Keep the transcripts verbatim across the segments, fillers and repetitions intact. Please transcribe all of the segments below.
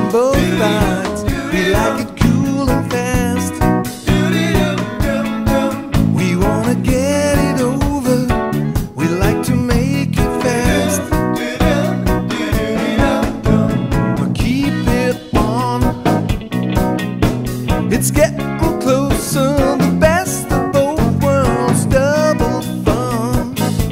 on both sides. We like it cool and fast. We wanna get it over. We like to make it fast. But keep it on. It's getting closer. The best of both worlds, double fun.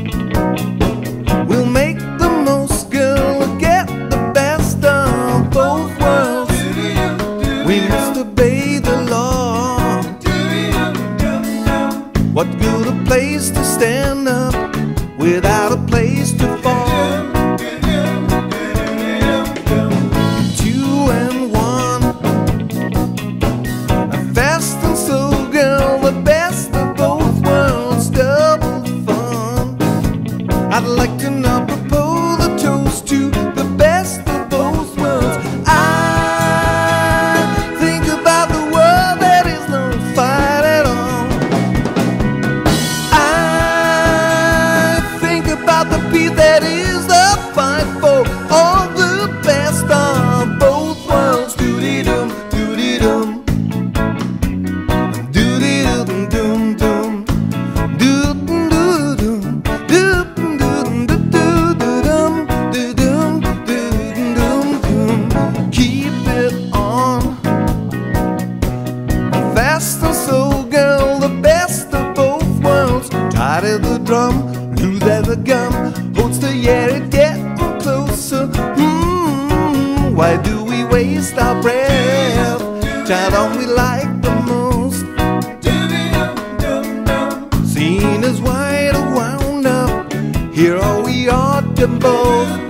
We'll make the most, girl, get the best of both worlds. We must obey the law. What good a place to stand up without a place to fall? Two and one, fast and slow, girl, the best of both worlds, double fun. I'd like to now propose a toast to the best of both worlds. I think about the world that is no fight at all. I think about the peace that is the fight for all the best of both worlds. Doody-dum, doody-dum, doody-dum, dum, dum, doodum, doodum, doodum, doodum, doodum, doodum, doodum, doodum. Keep it on, fast and slow, girl, the best of both worlds. Tight as the drum, loose as the gum, holds the air, it getting closer. Mm, why do we waste our breath? Child, on we like the most. Seen as wide wound up, here are we are to both.